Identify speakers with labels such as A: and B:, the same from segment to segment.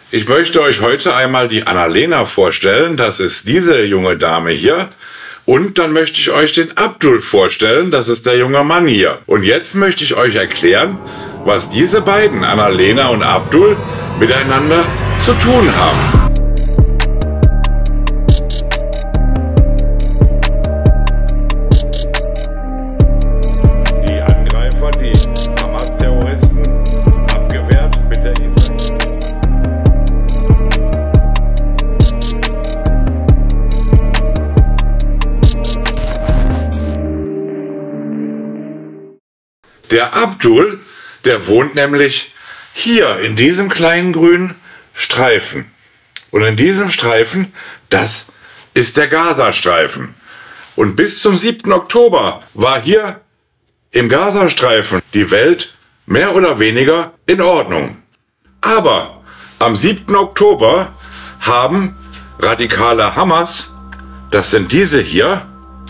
A: Ich möchte euch heute einmal die Annalena vorstellen. Das ist diese junge Dame hier. Und dann möchte ich euch den Abdul vorstellen. Das ist der junge Mann hier. Und jetzt möchte ich euch erklären, was diese beiden, Annalena und Abdul, miteinander zu tun haben. Der Abdul, der wohnt nämlich hier in diesem kleinen grünen Streifen. Und in diesem Streifen, das ist der Gazastreifen. Und bis zum 7. Oktober war hier im Gazastreifen die Welt mehr oder weniger in Ordnung. Aber am 7. Oktober haben radikale Hamas, das sind diese hier,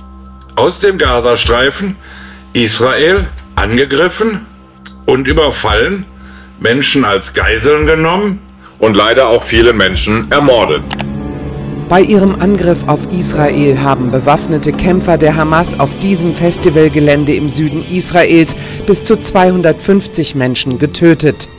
A: aus dem Gazastreifen Israel angegriffen und überfallen, Menschen als Geiseln genommen und leider auch viele Menschen ermordet.
B: Bei ihrem Angriff auf Israel haben bewaffnete Kämpfer der Hamas auf diesem Festivalgelände im Süden Israels bis zu 250 Menschen getötet.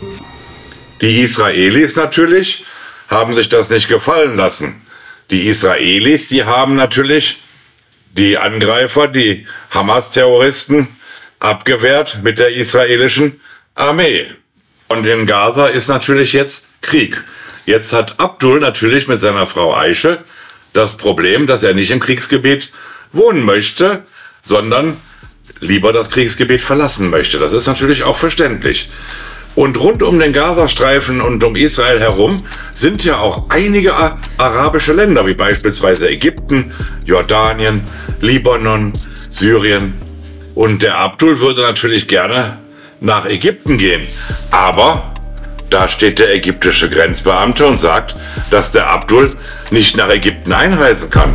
A: Die Israelis natürlich haben sich das nicht gefallen lassen. Die Israelis, die haben natürlich die Angreifer, die Hamas-Terroristen, abgewehrt mit der israelischen Armee. Und in Gaza ist natürlich jetzt Krieg. Jetzt hat Abdul natürlich mit seiner Frau Aische das Problem, dass er nicht im Kriegsgebiet wohnen möchte, sondern lieber das Kriegsgebiet verlassen möchte. Das ist natürlich auch verständlich. Und rund um den Gazastreifen und um Israel herum sind ja auch einige arabische Länder, wie beispielsweise Ägypten, Jordanien, Libanon, Syrien. Und der Abdul würde natürlich gerne nach Ägypten gehen. Aber da steht der ägyptische Grenzbeamte und sagt, dass der Abdul nicht nach Ägypten einreisen kann.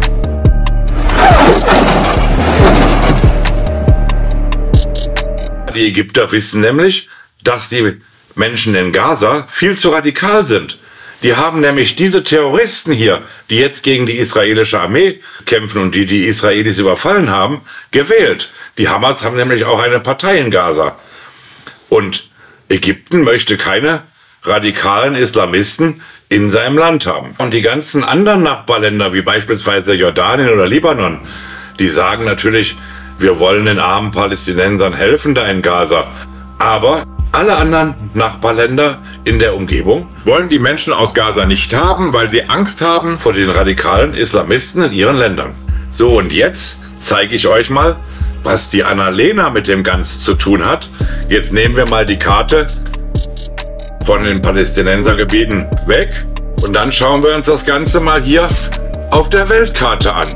A: Die Ägypter wissen nämlich, dass die Menschen in Gaza viel zu radikal sind. Die haben nämlich diese Terroristen hier, die jetzt gegen die israelische Armee kämpfen und die die Israelis überfallen haben, gewählt. Die Hamas haben nämlich auch eine Partei in Gaza. Und Ägypten möchte keine radikalen Islamisten in seinem Land haben. Und die ganzen anderen Nachbarländer, wie beispielsweise Jordanien oder Libanon, die sagen natürlich, wir wollen den armen Palästinensern helfen da in Gaza. Aber alle anderen Nachbarländer in der Umgebung wollen die Menschen aus Gaza nicht haben, weil sie Angst haben vor den radikalen Islamisten in ihren Ländern. So, und jetzt zeige ich euch mal, was die Annalena mit dem Ganzen zu tun hat. Jetzt nehmen wir mal die Karte von den Palästinensergebieten weg und dann schauen wir uns das Ganze mal hier auf der Weltkarte an.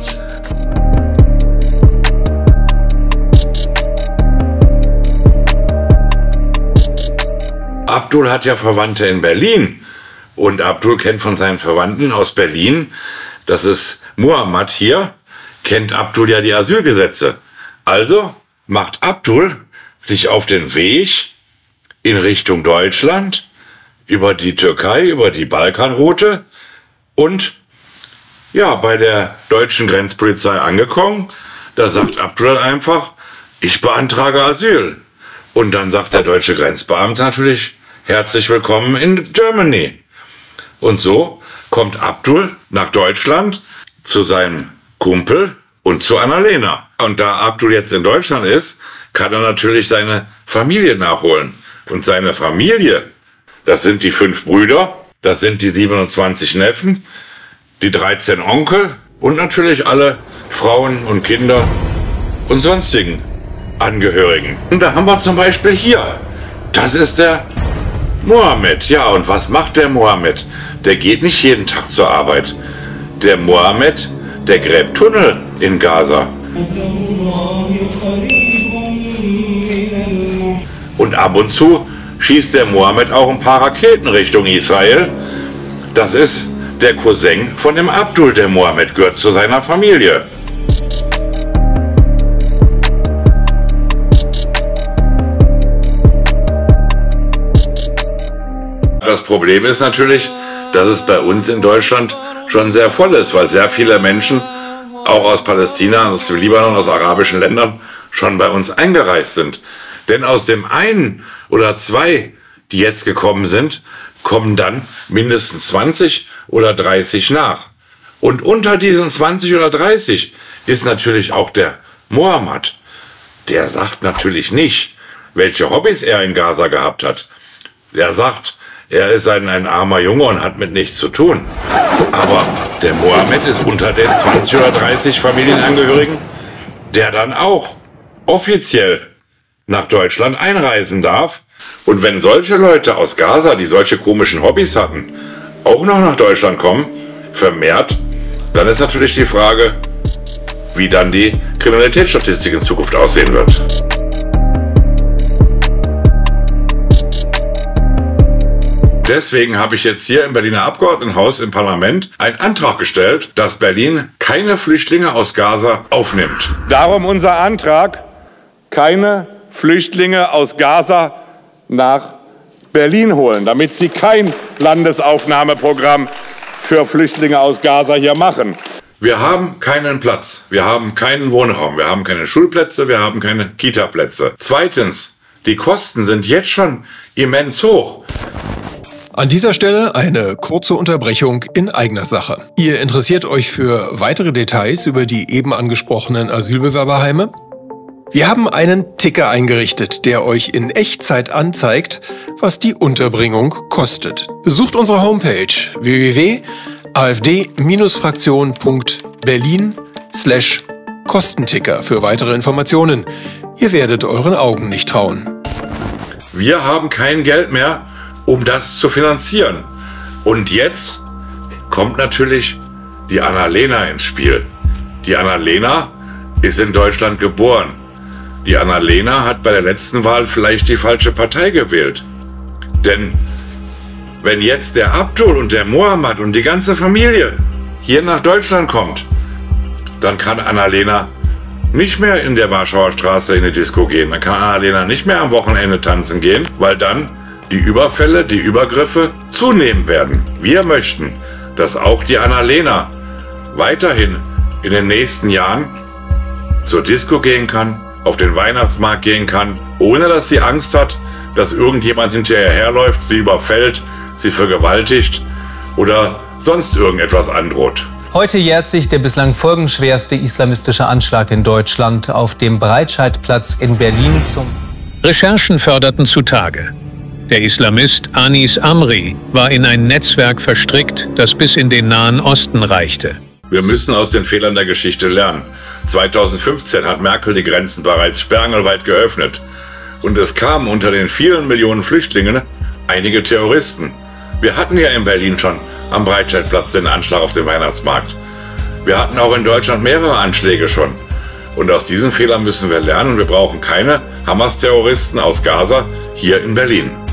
A: Abdul hat ja Verwandte in Berlin und Abdul kennt von seinen Verwandten aus Berlin, das ist Muhammad hier, kennt Abdul ja die Asylgesetze. Also macht Abdul sich auf den Weg in Richtung Deutschland, über die Türkei, über die Balkanroute und ja, bei der deutschen Grenzpolizei angekommen, da sagt Abdul einfach, ich beantrage Asyl. Und dann sagt der deutsche Grenzbeamte natürlich, herzlich willkommen in Germany. Und so kommt Abdul nach Deutschland zu seinem Kumpel und zu Annalena. Und da Abdul jetzt in Deutschland ist, kann er natürlich seine Familie nachholen. Und seine Familie, das sind die 5 Brüder, das sind die 27 Neffen, die 13 Onkel und natürlich alle Frauen und Kinder und sonstigen Angehörigen. Und da haben wir zum Beispiel hier, das ist der Mohammed. Ja, und was macht der Mohammed? Der geht nicht jeden Tag zur Arbeit. Der Mohammed, der gräbt Tunnel in Gaza. Und ab und zu schießt der Mohammed auch ein paar Raketen Richtung Israel. Das ist der Cousin von dem Abdul. Der Mohammed gehört zu seiner Familie. Das Problem ist natürlich, dass es bei uns in Deutschland schon sehr voll ist, weil sehr viele Menschen, auch aus Palästina, aus dem Libanon, aus arabischen Ländern, schon bei uns eingereist sind. Denn aus dem einen oder zwei, die jetzt gekommen sind, kommen dann mindestens 20 oder 30 nach. Und unter diesen 20 oder 30 ist natürlich auch der Mohammed. Der sagt natürlich nicht, welche Hobbys er in Gaza gehabt hat. Der sagt, er ist ein armer Junge und hat mit nichts zu tun. Aber der Mohammed ist unter den 20 oder 30 Familienangehörigen, der dann auch offiziell nach Deutschland einreisen darf. Und wenn solche Leute aus Gaza, die solche komischen Hobbys hatten, auch noch nach Deutschland kommen, vermehrt, dann ist natürlich die Frage, wie dann die Kriminalitätsstatistik in Zukunft aussehen wird. Deswegen habe ich jetzt hier im Berliner Abgeordnetenhaus im Parlament einen Antrag gestellt, dass Berlin keine Flüchtlinge aus Gaza aufnimmt. Darum unser Antrag, keine Flüchtlinge aus Gaza nach Berlin holen, damit sie kein Landesaufnahmeprogramm für Flüchtlinge aus Gaza hier machen. Wir haben keinen Platz, wir haben keinen Wohnraum, wir haben keine Schulplätze, wir haben keine Kitaplätze. Zweitens, die Kosten sind jetzt schon immens hoch.
C: An dieser Stelle eine kurze Unterbrechung in eigener Sache. Ihr interessiert euch für weitere Details über die eben angesprochenen Asylbewerberheime? Wir haben einen Ticker eingerichtet, der euch in Echtzeit anzeigt, was die Unterbringung kostet. Besucht unsere Homepage www.afd-fraktion.berlin/Kostenticker für weitere Informationen. Ihr werdet euren Augen nicht trauen.
A: Wir haben kein Geld mehr, um das zu finanzieren. Und jetzt kommt natürlich die Annalena ins Spiel. Die Annalena ist in Deutschland geboren. Die Annalena hat bei der letzten Wahl vielleicht die falsche Partei gewählt. Denn wenn jetzt der Abdul und der Mohammed und die ganze Familie hier nach Deutschland kommt, dann kann Annalena nicht mehr in der Warschauer Straße in die Disco gehen. Dann kann Annalena nicht mehr am Wochenende tanzen gehen, weil dann die Überfälle, die Übergriffe zunehmen werden. Wir möchten, dass auch die Annalena weiterhin in den nächsten Jahren zur Disco gehen kann, auf den Weihnachtsmarkt gehen kann, ohne dass sie Angst hat, dass irgendjemand hinterher herläuft, sie überfällt, sie vergewaltigt oder sonst irgendetwas androht.
D: Heute jährt sich der bislang folgenschwerste islamistische Anschlag in Deutschland auf dem Breitscheidplatz in Berlin zum...
E: Recherchen förderten zutage. Der Islamist Anis Amri war in ein Netzwerk verstrickt, das bis in den Nahen Osten reichte.
A: Wir müssen aus den Fehlern der Geschichte lernen. 2015 hat Merkel die Grenzen bereits sperrangelweit geöffnet. Und es kamen unter den vielen Millionen Flüchtlingen einige Terroristen. Wir hatten ja in Berlin schon am Breitscheidplatz den Anschlag auf den Weihnachtsmarkt. Wir hatten auch in Deutschland mehrere Anschläge schon. Und aus diesen Fehlern müssen wir lernen. Wir brauchen keine Hamas-Terroristen aus Gaza hier in Berlin.